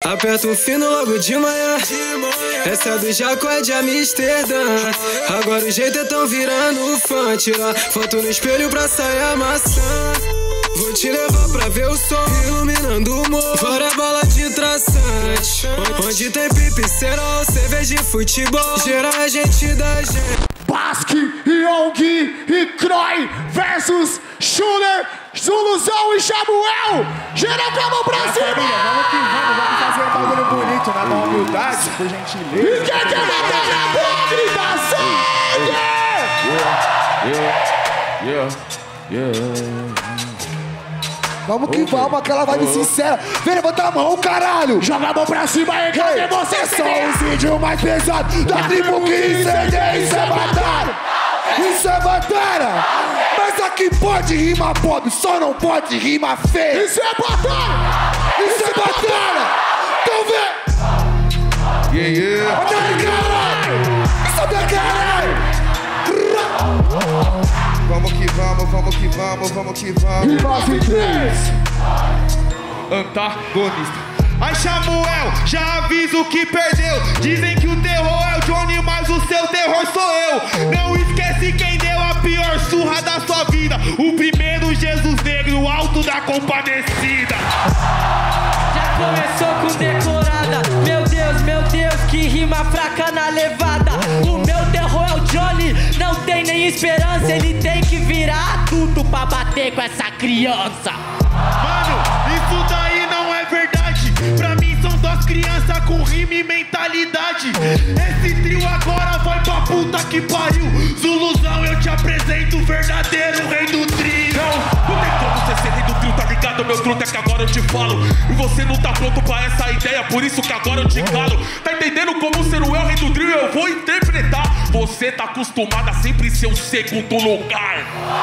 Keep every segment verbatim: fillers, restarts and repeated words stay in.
Aperto fino logo de manhã. Essa do Jaco é de Amsterdã. Agora o jeito é tão virando fã. Tirar foto no espelho pra sair a maçã. Vou te levar pra ver o sol iluminando o morro. Fora bala de traçante, onde tem pipe, cerol, cerveja e futebol. Geral é gente da gente. Basque, Young e Croy versus Schuller, Zuluzão e Samuel. Geral com a mão pra cima. Vamos que vamos, vamos fazer um bagulho bonito na maior humildade, por gentileza. E quem quer matar na boca, grita sangue! Yeah, yeah, yeah, yeah. Vamos que vamos, aquela vibe sincera. Vem, levanta a mão, caralho. Joga a mão pra cima aí, cadê você? É só os vídeos mais pesados da tribo que incendeia. Isso é batalha, isso é batalha. Mas aqui pode rimar pobre, só não pode rimar feio. Isso é batalha, isso é batalha. Então vem. Yeah, yeah. Olha aí, caralho. Isso é da caralho. Vamos que vamos, vamos que vamos, vamos que vamos. Rimas em três. Antagonista. Ai, Samuel, já aviso que perdeu. Dizem que o terror é o Johnny, mas o seu terror sou eu. Não esquece quem deu a pior surra da sua vida. O primeiro Jesus Negro, o alto da compadecida. Já começou com decorada. Meu Deus, meu Deus, que rima fraca na levada. O meu terror é o Johnny, não tem nem esperança. Ele tem que virar adulto pra bater com essa criança. Mano, isso daí não é verdade. Pra mim são duas crianças com rima e mentalidade. Esse trio agora vai pra puta que pariu. Zuluzão, eu te apresento o verdadeiro rei do trio. Não, não tem como você ser rei do trio, tá ligado? Meu truto é que agora eu te falo. E você não tá pronto pra essa ideia, por isso que agora eu te calo. Tá entendendo como ser o rei do trio? Eu vou interpretar. Você tá acostumado a sempre ser o segundo lugar.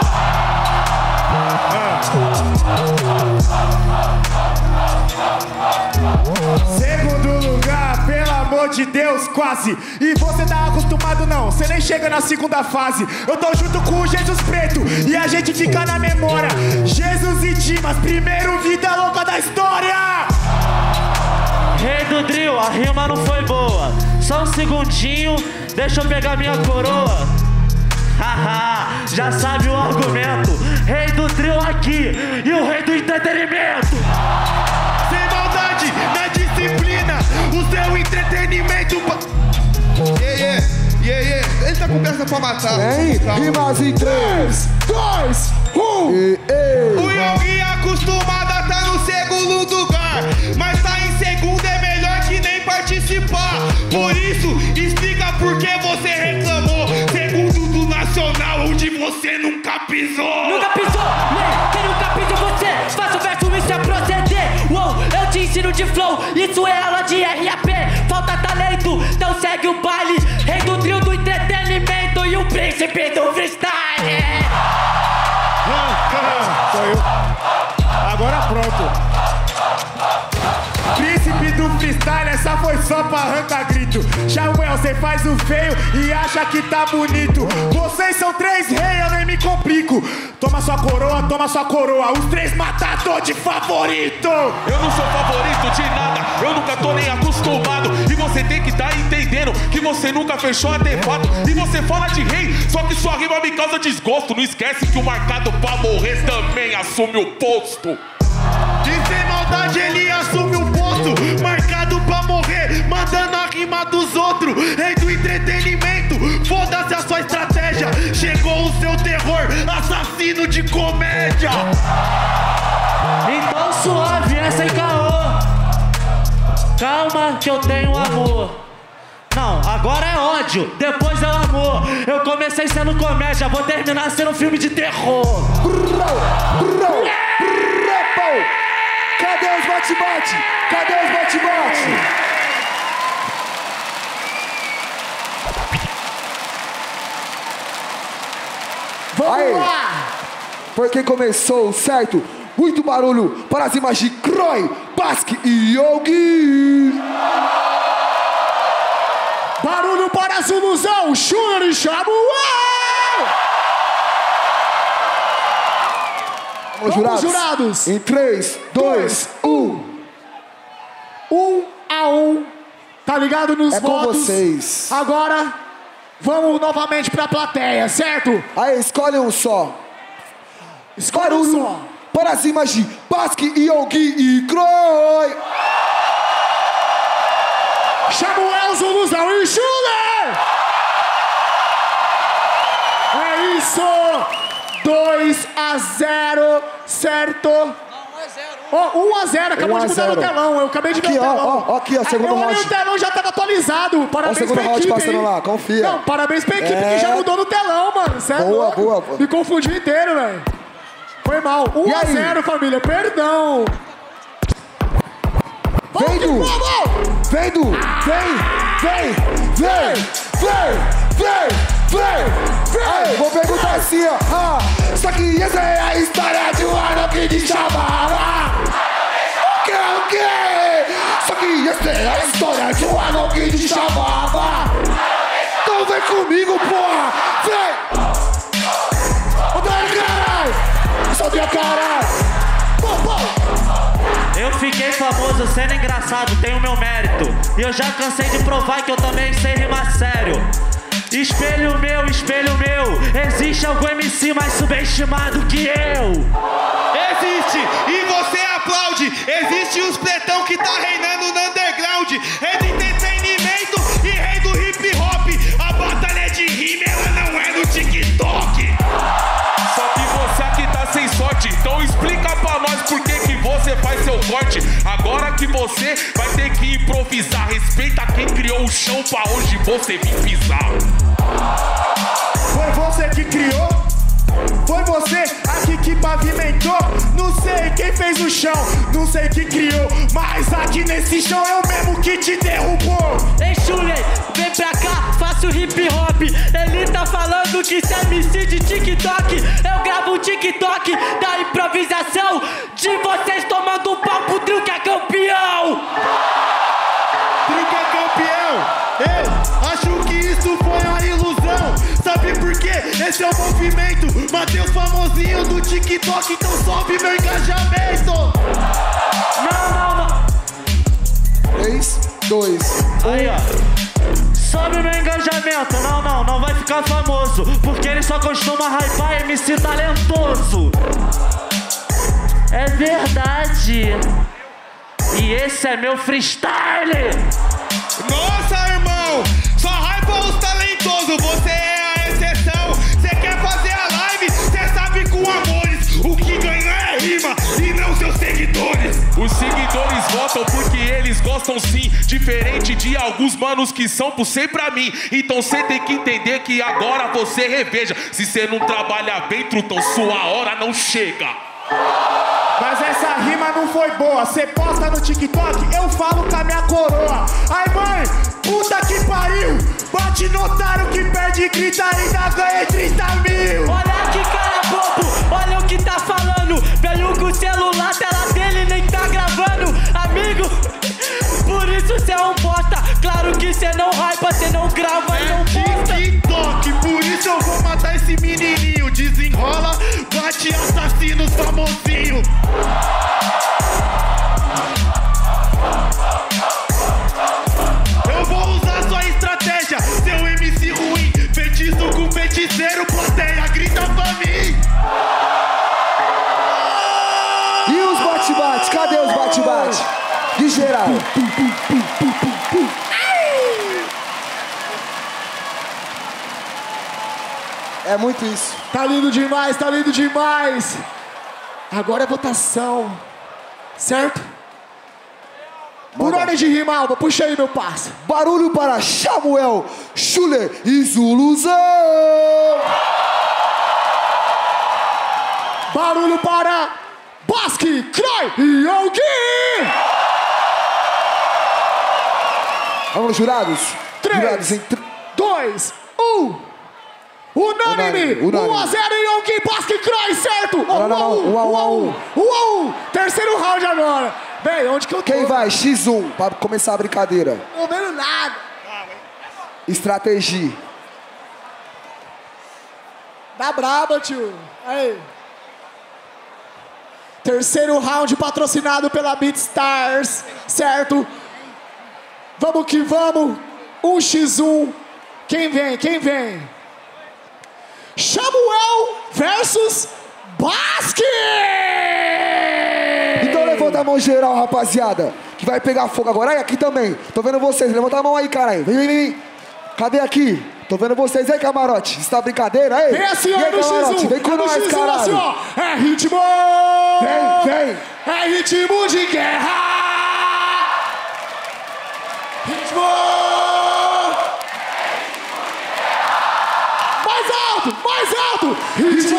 Segundo lugar, pelo amor de Deus, quase. E você tá acostumado não, você nem chega na segunda fase. Eu tô junto com o Jesus Preto e a gente fica na memória. Jesus e Dimas, primeiro vida louca da história. Rei do drill, a rima não foi boa. Só um segundinho, deixa eu pegar minha coroa. Haha, já sabe o argumento. Rei do drill aqui e o rei do entretenimento. Sem maldade, na disciplina, o seu entretenimento. Yeah, yeah, yeah, yeah. Ele tá com peça pra matar. Vem, rimas em três, dois, um. E, e. O Yogi acostumado a tá no segundo lugar, mas tá em segundo é melhor que nem participar. Por isso, explica por que você reclamou. Segundo do Nacional, onde você nunca pisou. Nunca pisou, yeah, quem nunca pisou você? Faça o verso, isso é proceder. Uou, eu te ensino de flow, isso é aula de R A P. Falta talento, então segue o baile. Rei do trio do entretenimento e o príncipe do freestyle. Sou eu. Agora pronto. Príncipe do freestyle, essa foi só pra arrancar grito. Samuel, cê faz o feio e acha que tá bonito. Vocês são três reis, eu nem me complico. Toma sua coroa, toma sua coroa. Os três matador de favorito. Eu não sou favorito de nada, eu nunca tô nem acostumado. E você tem que tá entendendo que você nunca fechou artefato. E você fala de rei, só que sua rima me causa desgosto. Não esquece que o marcado pra morrer também assume o posto. E sem maldade ele assume o posto, marcado pra morrer, mandando a rima dos outros. Rei do entretenimento, foda-se a sua estratégia. Chegou o seu terror, assassino de comédia. Então suave, é sem caô. Calma que eu tenho amor. Não, agora é ódio, depois é o amor. Eu comecei sendo comédia, vou terminar sendo um filme de terror. Cadê os bate-bate? Cadê os bate-bate? Vamos Aí. lá! Porque começou, certo? Muito barulho para as imagens de Croy, Basque e Yogi! Barulho para Zuluzão, Schuller e Samuel! Vamos, jurados. jurados! Em três, dois, um. Um. tá ligado nos é votos. É com vocês. Agora, vamos novamente pra plateia, certo? Aí, escolhe um só. Escolhe Barulho um só. para cima de Basque, Yogi e Croy. Chama o Elzo, Luzão e Schuller! É isso! dois a zero, certo? Oh, um a zero, acabou de mudar no telão. Eu acabei de ver aqui, o telão. Ó, ó, aqui, ó, segundo eu round. olhei o telão, já tava atualizado. Parabéns ó, o segundo pra round equipe, passando hein? lá, confia. Não, parabéns pra equipe é... que já mudou no telão, mano. Cê é boa, louco. boa, boa. Me confundi inteiro, velho. Foi mal. um a zero, família. Perdão. Vendo! Vendo! Vem! Vem! Vem! Vem! Vem! Vem! Vem! Vou perguntar assim, ó. Ah, só que essa é a história de um ano que te chamava. O que? O que? Só que essa é a história de um ano que te chamava. Então vem comigo, porra! Vem! Ô, Dani, caralho! Sobe a caralho! Pô, pô! Eu fiquei famoso sendo engraçado, tenho meu mérito. E eu já cansei de provar que eu também sei rimar sério. Espelho meu, espelho meu, existe algum M C mais subestimado que eu? Existe, e você aplaude. Existe os pretão que tá reinando no underground. É do entretenimento e rei do hip hop. A batalha de rima, ela não é no TikTok. Só que você aqui tá sem sorte, então explica pra nós por que que você faz seu corte. Agora que você vai ter que improvisar, respeita quem criou o chão pra hoje você vir pisar. Foi você que criou? Foi você aqui que pavimentou? Não sei quem fez o chão, não sei quem criou, mas aqui nesse chão é o mesmo que te derrubou. Ei, Schuller, vem pra cá, faço hip hop. Ele tá falando que isso é M C de TikTok. Eu gravo um TikTok da improvisação de vocês tomando um pau pro trio que é campeão. Trio que é campeão. Eu acho que isso foi uma ilusão. Sabe por quê? Esse é o movimento. Mateus famosinho do TikTok, então sobe meu engajamento. Não, não, não. três, dois, um. Aí, ó. Sobe meu engajamento. Não, não, não vai ficar famoso, porque ele só costuma hypar M C talentoso. É verdade. E esse é meu freestyle. Nossa, irmão, só hypa os talentosos. Você é a exceção. Você quer fazer a live, você sabe com amores. O que ganha é rima e não seus seguidores. Os seguidores votam porque eles gostam sim, diferente de alguns manos que são por ser pra mim. Então cê tem que entender que agora você reveja. Se cê não trabalha bem, trutão, sua hora não chega. Mas essa rima não foi boa. Cê posta no TikTok, eu falo com a minha coroa. Ai, mãe, puta que pariu. Bate no otário que perde e grita, ainda ganhei trinta mil. Olha que cara bobo, olha o que tá falando. Veio com o celular, tela dele nem tá gravando. Amigo, por isso cê é um bosta. Claro que cê não hypa, cê não grava e não posta. TikTok, por isso eu vou matar esse menininho. Desenrola, bate assassinos famosinho. Eu vou usar sua estratégia, seu M C ruim. Feitiço com feiticeiro, plateia, grita pra mim. E os bate-bate? Cadê os bate-bate? De geral. É muito isso. Tá lindo demais, tá lindo demais. Agora é votação, certo? Por Manda. ordem de rima, Alba, puxa aí, meu parça. Barulho para Samuel, Schuller e Zuluzão. Barulho para Basque, Croy e Yogi. Vamos, jurados. Três, Jurados em tr... dois, um. Unânime, Unânime, unânime. um a zero Yogi, Basque, Croy, certo? Não, não, não, um a um, um a um. um a um. Terceiro round agora. Bem, onde que eu tô? Quem vai? xis um, para começar a brincadeira. Não tô vendo nada. Estratégia. Dá braba, tio. Aí. Terceiro round patrocinado pela BeatStars, certo? Vamos Vamos que vamos. Um por um. Quem vem? Quem vem? Samuel versus Basque! Então levanta a mão geral, rapaziada. Que vai pegar fogo agora. Aí, aqui também. Tô vendo vocês. Levanta a mão aí, caralho. Vem, vem, vem. Cadê aqui? Tô vendo vocês aí, camarote. Você tá brincadeira aí? Vem assim, ó, aí, no camarote? X um. Vem com é nós, X um, caralho. assim, ó. É ritmo! Vem, vem. É ritmo de guerra! Ritmo! Mais alto, mais alto! Ritmo!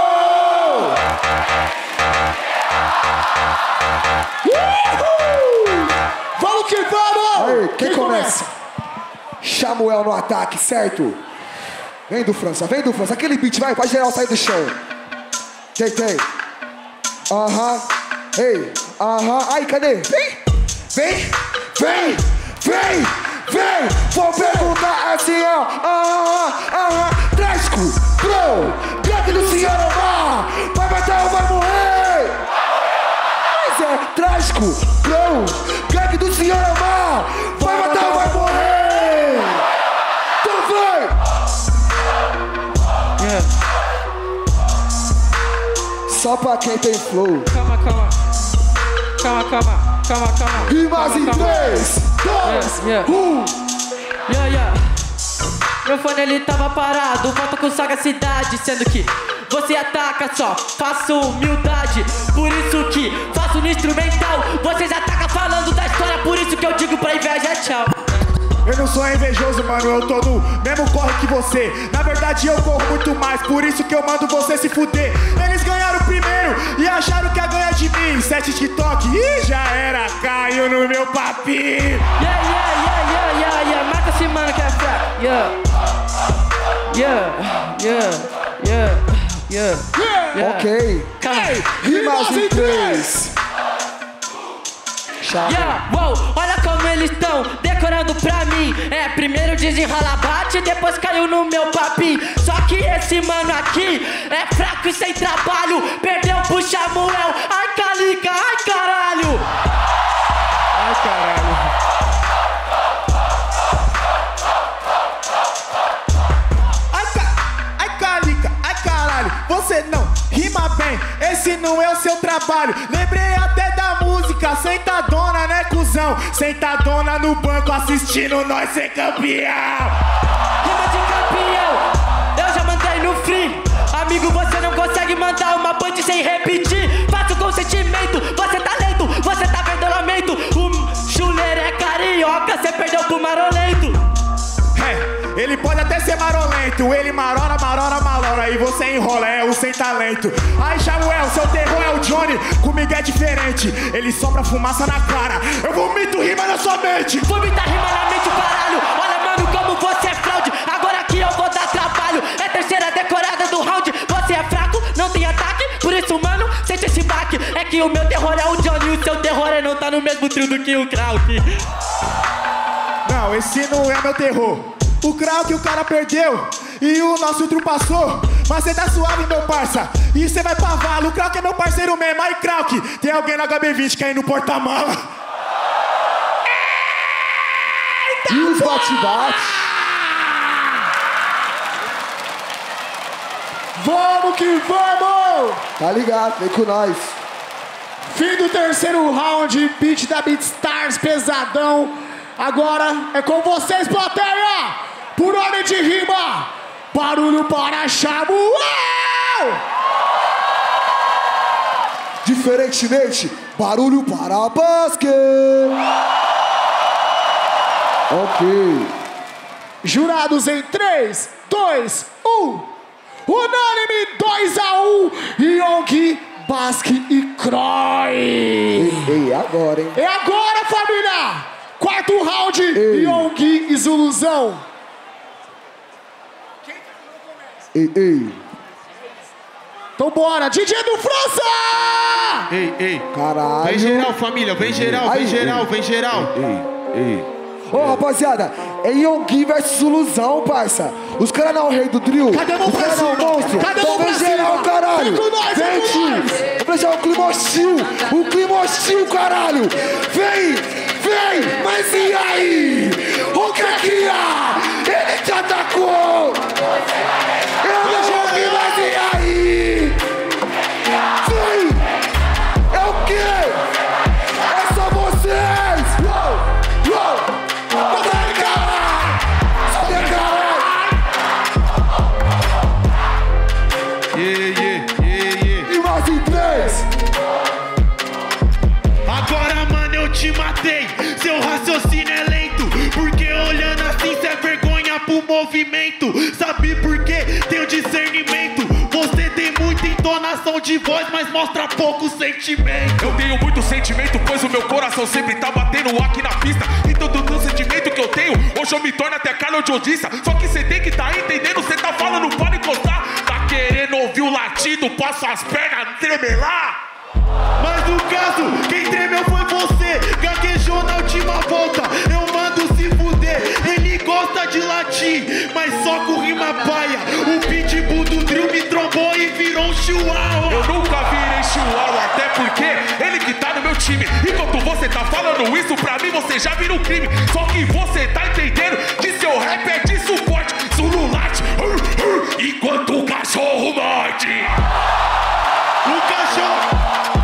Uhul! Vamos que vamos! Aí, quem, quem começa? começa? Samuel no ataque, certo? Vem do França, vem do França. Aquele beat, vai, pra geral sair do chão. Tem, tem. Aham. Ei, aham. Aí, cadê? Vem, vem, vem, vem, vem. Vou perguntar assim, ó. Aham, aham. Trágico, bro. Gangue do senhor Omar. Vai matar ou vai morrer? Mas é trágico, bro. Gangue do senhor Omar. Vai matar ou vai morrer? Então vai. Yeah. Só pra quem tem flow. Calma, calma. Calma, calma. Calma, calma. Rimas em três, dois, um. Yeah, yeah. Meu fone ele tava parado, volta com sagacidade, sendo que você ataca só, faço humildade. Por isso que faço no instrumental. Vocês atacam falando da história, por isso que eu digo pra inveja tchau. Eu não sou invejoso, mano, eu tô no mesmo corre que você. Na verdade eu corro muito mais, por isso que eu mando você se fuder. Eles ganharam primeiro e acharam que ia ganhar de mim. Sete TikTok e já era, caiu no meu papinho. Yeah, yeah, yeah, yeah, yeah, yeah. Mata esse mano que é fraco. Yeah. Yeah, yeah, yeah, yeah, yeah. Ok. Calma. Rimas em três. Yeah, wow, olha como eles estão decorando pra mim. É, primeiro desenrola bate, depois caiu no meu papinho. Só que esse mano aqui é fraco e sem trabalho. Perdeu pro Samuel. Ai, calica, ai, caralho. Ai, caralho. Ai, ca... ai, calica, ai, caralho. Você não rima bem, esse não é o seu trabalho. Lembrei até da música Sentadona, né, cuzão? Sentadona no banco assistindo nós ser campeão. Rima de campeão, eu já mandei no free. Amigo, você não consegue mandar uma punch sem repetir. Faço com sentimento, você tá lento, você tá vendo lamento. O chuleiro é carioca, você perdeu pro marolento. É, ele pode até ser marolento, ele marora, marora, marora, e você enrola, é o sem talento. Ai, Samuel, seu terror é o Johnny, comigo é diferente, ele sopra fumaça na cara, eu vomito rima na sua mente. Vomita rima na mente, caralho. Olha, mano, como você é fraude. Agora aqui eu vou dar trabalho. É terceira decorada do round. Você é fraco, não tem ataque. Por isso, mano, sente esse baque. É que o meu terror é o Johnny e o seu terror é não tá no mesmo trio do que o Krauk. Não, esse não é meu terror. O Krauk o cara perdeu e o nosso ultrapassou. Mas cê tá suave, meu parça, e cê vai pra vala. O Krauk é meu parceiro mesmo. Aí, Krauk, tem alguém no H B vinte que aí no porta-mala. E os bate-bate. Vamos que vamos! Tá ligado, vem com nós. Fim do terceiro round, beat da BeatStars pesadão. Agora é com vocês, plateia! Por ordem de rima, barulho para Samuel! Diferentemente, barulho para Basque. Ok. Jurados em três, dois, um. Unânime dois a um. Yongi, Basque e Croy. Ei, ei, agora, hein? É agora, família! Quarto round, Ei. Yongi e Zuluzão. Ei, ei. Então bora, D J do França! Ei, ei. Caralho. Vem geral, família. Vem geral, Aí, vem geral, ei. vem geral. Ei, ei. Ô, oh, rapaziada, é Yongi versus Zuluzão, parça. Os caras não é o rei do drill. Cadê a mão Os pra caras não é o cima? monstro. Cadê a Então mão vem pra geral, cima? caralho. Vem com nós, vem com tio. nós. Vamos deixar o clima hostil. O clima hostil, caralho. Vem, vem, mas e aí? movimento. Sabe por quê? Tenho discernimento. Você tem muita entonação de voz, mas mostra pouco sentimento. Eu tenho muito sentimento, pois o meu coração sempre tá batendo aqui na pista. E todo o sentimento que eu tenho, hoje eu me torno até Carlos Jodissa. Só que cê tem que tá entendendo, cê tá falando, pode encostar. Tá querendo ouvir o latido, passa as pernas, tremelar. Mas no caso, quem tremeu foi você. Gaguejou na última volta, eu mando se fuder. Ele gosta de latir, mas só com rima paia. O pitbull do drill me trombou e virou um chihuahua. Eu nunca virei chihuahua, até porque ele que tá no meu time. Enquanto você tá falando isso, pra mim você já vira um crime. Só que você tá entendendo que seu rap é de suporte. Zulu late, uh, uh, enquanto o cachorro morde. O cachorro...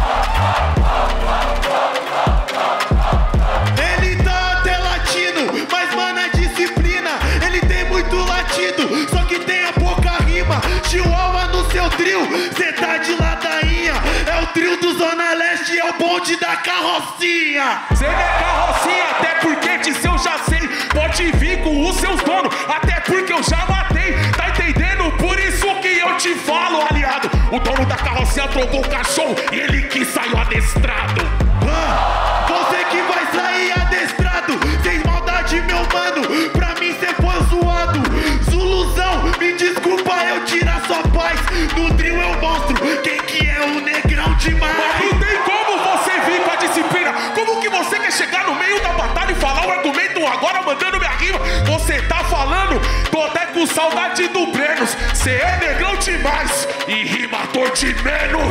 Só que tem a pouca rima, chihuahua no seu trio, cê tá de ladainha. É o trio do Zona Leste, é o bonde da carrocinha. Cê não é carrocinha, até porque de seu já sei. Pode vir com os seus donos, até porque eu já matei. Tá entendendo? Por isso que eu te falo, aliado. O dono da carrocinha trocou o cachorro e ele que saiu adestrado. Ah, você que vai sair adestrado, sem maldade, meu mano. Pra mim cê foi zoado. Zuluzão, me desculpa eu tirar sua paz. No trio eu mostro quem que é o negrão demais. Mas não tem como você vir com a disciplina. Como que você quer chegar no meio da batalha e falar o argumento agora mandando minha rima? Você tá falando, tô até com saudade do Brenos. Cê é negrão demais e rimador de menos.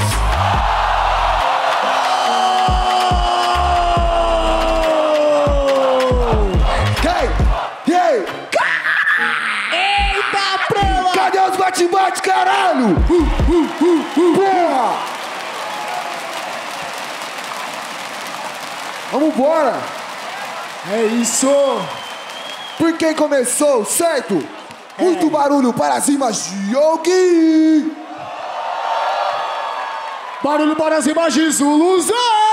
Cadê os bate-bate, caralho? Uh, uh, uh, uh, porra! Vamos embora! É isso! Por quem começou, certo? É. Muito barulho para cima, Yogi! Barulho para cima, Zuluzão!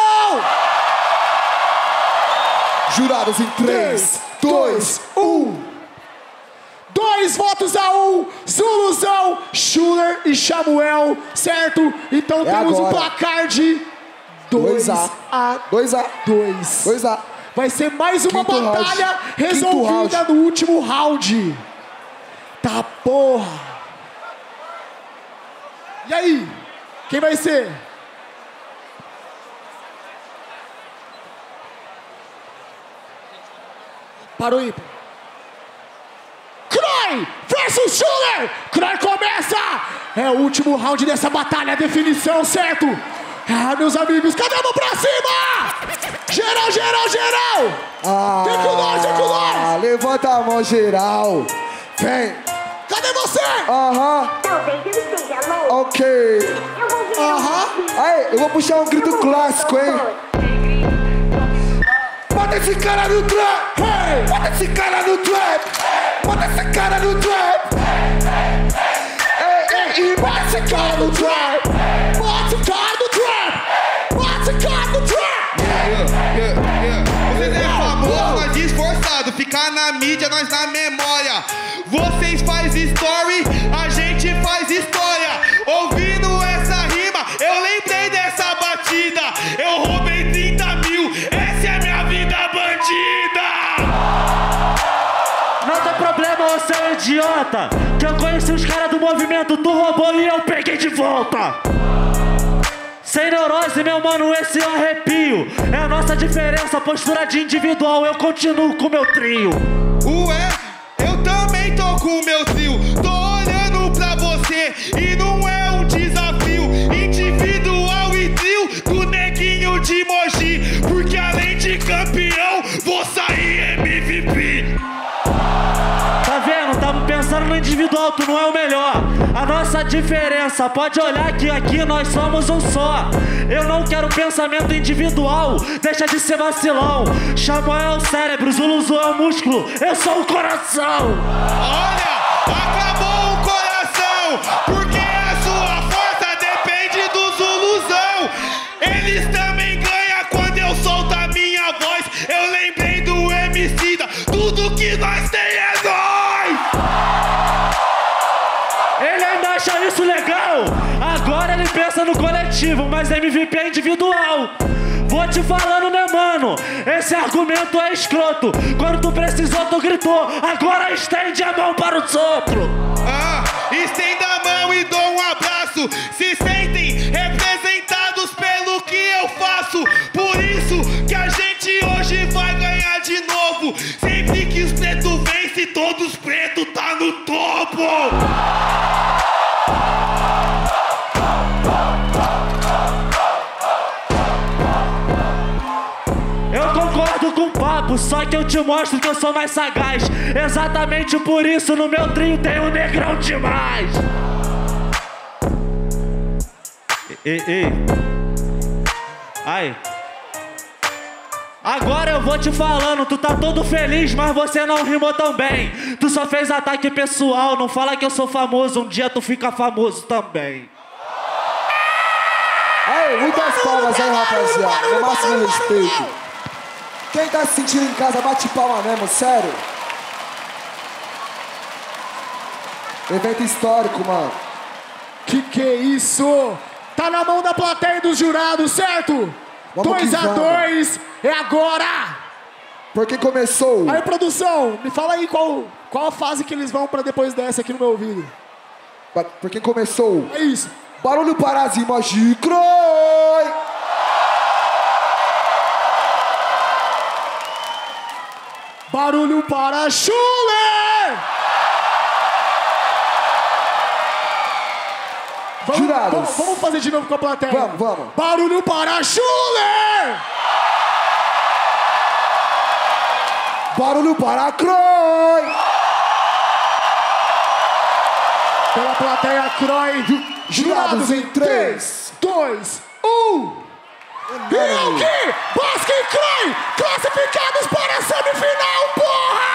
Jurados em três, dois, um. Dois votos a um, Zuluzão, Schuller e Samuel, certo? Então é temos agora. Um placar de dois a dois. dois a Vai ser mais uma Quinto batalha round. Resolvida no último round. Tá porra. E aí? Quem vai ser? Parou aí. Croy versus Schuller! Croy começa! É o último round dessa batalha, a definição, certo? Ah, meus amigos, cadê a mão pra cima? Geral, geral, geral! Ah, vem com nós, vem com nós! Levanta a mão, geral! Vem! Cadê você? Aham! Uh-huh. Ok! Aham! Uh-huh. Aí, eu vou puxar um grito clássico, hein? Bota esse cara no trap! Hey! Bota esse cara no trap! Bota esse cara no trap! Ei, ei, ei, bota esse cara no trap! Bota esse cara no trap! Bota esse cara no trap! Yeah, yeah, yeah. Vocês é famoso, nós esforçado. Ficar na mídia, nós na memória. Vocês faz story, a gente faz história. Ouvindo essa rima, eu lembrei dessa batida. Eu roubei trinta mil, essa é minha vida bandida. Não tem problema, você é um idiota. Que eu conheci os caras do movimento, tu roubou e eu peguei de volta. Sem neurose, meu mano, esse é um arrepio. É a nossa diferença, postura de individual. Eu continuo com o meu trio. Ué, eu também tô com o meu trio. Tô olhando pra você e não é um desafio. Individual e trio do neguinho de Mogi. Porque além de campeão, vou sair M V P. Tá vendo? Tamo pensando no individual, tu não é o melhor. A nossa diferença, pode olhar que aqui nós somos um só. Eu não quero pensamento individual, deixa de ser vacilão. Samuel é o cérebro, Zuluzão é o músculo, eu sou o coração. Olha, acabou o coração, porque a sua força depende do Zuluzão. Eles também ganham quando eu solto a minha voz. Eu lembrei do Emicida, tudo que nós tem é nós. coletivo, mas M V P é individual. Vou te falando, né, mano? Esse argumento é escroto. Quando tu precisou, tu gritou. Agora estende a mão para os outros. Ah, estenda a mão e dou um abraço. Se sentem representados pelo que eu faço. Por isso que a gente hoje vai ganhar de novo. Sempre que os pretos vencem, todos os pretos tá no topo. Eu concordo com o papo, só que eu te mostro que eu sou mais sagaz. Exatamente por isso no meu trio tem um negrão demais. Ei, ei. Ai. Agora eu vou te falando, tu tá todo feliz, mas você não rimou tão bem. Tu só fez ataque pessoal, não fala que eu sou famoso, um dia tu fica famoso também. Aí, muitas palmas aí, rapaziada. No máximo respeito. Quem tá se sentindo em casa, bate palma mesmo, sério. Evento histórico, mano. Que que é isso? Tá na mão da plateia e dos jurados, certo? dois a dois, é agora! Por quem começou? Aí, produção, me fala aí qual, qual a fase que eles vão pra depois dessa aqui no meu ouvido. Por quem começou? É isso. Barulho para as rimas de Croy! Barulho para Schuller! Vamos, Jurados. Vamos, vamos fazer de novo com a plateia. Vamos, vamos. Barulho para Schuller! Barulho para Croy! Pela plateia Croy. Jurados em três, dois, um. E aqui, Bosque e Croy, classificados para a semifinal, porra!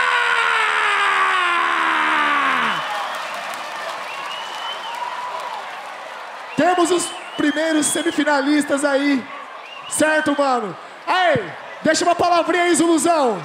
Temos os primeiros semifinalistas aí, certo, mano? Aí, deixa uma palavrinha aí, Zuluzão.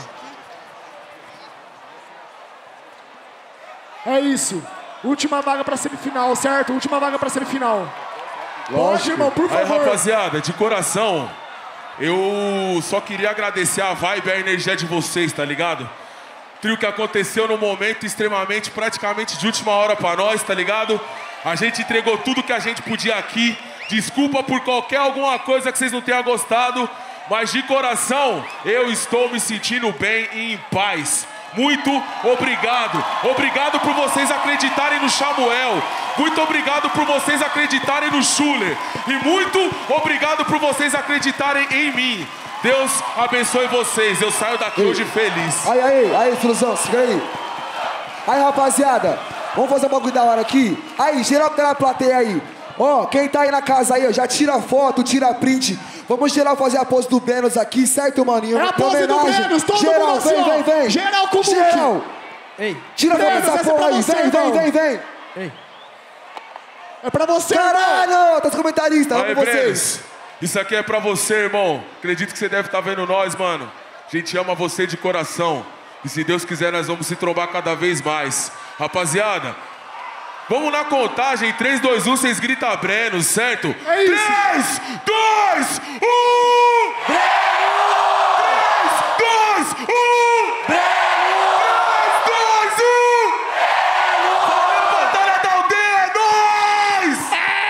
É isso. Última vaga pra semifinal, certo? Última vaga pra semifinal. Pode, irmão, por favor. Aí, rapaziada, de coração, eu só queria agradecer a vibe e a energia de vocês, tá ligado? Trio que aconteceu num momento extremamente, praticamente de última hora pra nós, tá ligado? A gente entregou tudo que a gente podia aqui. Desculpa por qualquer alguma coisa que vocês não tenham gostado, mas de coração, eu estou me sentindo bem e em paz. Muito obrigado. Obrigado por vocês acreditarem no Samuel. Muito obrigado por vocês acreditarem no Schuller. E muito obrigado por vocês acreditarem em mim. Deus abençoe vocês. Eu saio daqui Ei. hoje feliz. Aí, aí, aí, Filosão, segura aí. Aí, rapaziada, vamos fazer um bagulho da hora aqui. Aí, geral que tá na plateia aí. Ó, quem tá aí na casa aí, ó, já tira foto, tira print. Vamos geral fazer a pose do Benos aqui, certo, maninho? É a pose do Benos, todo geral, mundo assim, vem, vem, vem. Geral com o Geral. Ei. Tira a foto dessa porra aí, vem, vem, vem, vem. Ei. É pra você, caralho, irmão. Tá os comentaristas, vamos com vocês. Isso aqui é pra você, irmão. Acredito que você deve estar vendo nós, mano. A gente ama você de coração. E se Deus quiser, nós vamos se trombar cada vez mais. Rapaziada, vamos na contagem, três, dois, um, vocês gritam Breno, certo? É isso! três, dois, um! Breno! três, dois, um! Breno! três, dois, um! Breno! Valeu, Batalha da Aldeia, é nóis!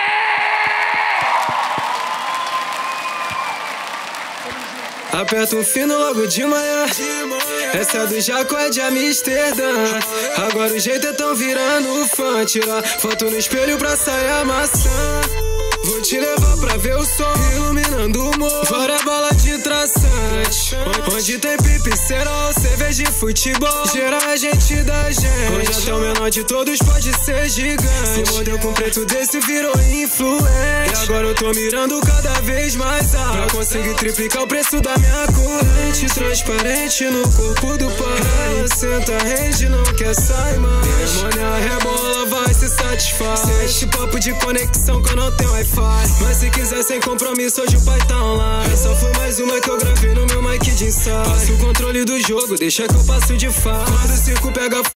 Aperta um fino logo de manhã. Essa do Jaco é de Amsterdã. Agora o jeito é tão virando fã. Tirar foto no espelho pra sair a maçã. Vou te levar pra ver o sol iluminando o morro. Fora bala de traçante. Onde tem pipe, cerol, cerveja e futebol. Geral é gente da gente. Onde até o menor de todos pode ser gigante. Se mordeu com preto desse virou influente. E agora eu tô mirando cada vez mais alto pra conseguir triplicar o preço da minha corrente. Transparente no corpo do pai. Senta rede, não quer sair mais. Demônia rebola, vai se satisfaz. Sem este papo de conexão que eu não tenho Wi-Fi. Mas se quiser sem compromisso, hoje o pai tá online. Essa foi mais uma que eu gravei no meu mic de ensaio. Passa o controle do jogo, deixa que eu passo de fase. Quando o circo pega